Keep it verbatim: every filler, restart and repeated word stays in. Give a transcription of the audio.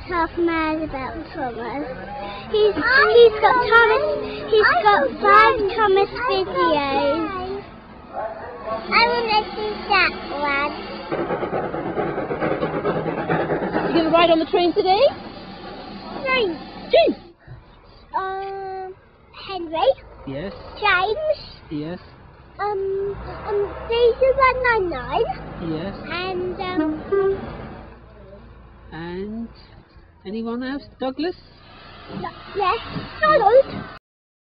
half mad about Thomas. He's he's got Thomas. He's got five Thomas videos. I want to see that one. You going to ride on the train today? Train. James. Um, Henry. Yes. James. Yes. Um, um, Daisy one nine nine. Yes. And um. And anyone else? Douglas? Yes. Donald.